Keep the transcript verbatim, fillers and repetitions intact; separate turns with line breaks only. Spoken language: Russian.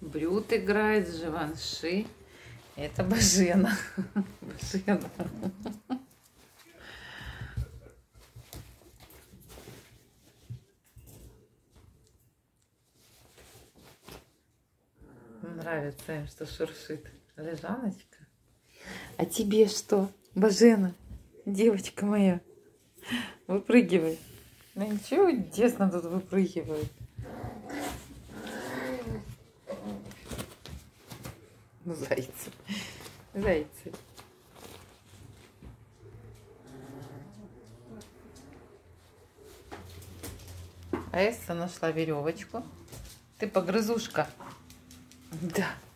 Брют играет, Живанши. Это Бажена. Бажена. Нравится им, что шуршит лежаночка. А тебе что, Бажена, девочка моя, выпрыгивай. Ну ничего, чудесно тут выпрыгивает. Зайцы, зайцы. А Эсса нашла веревочку. Ты погрызушка. Да.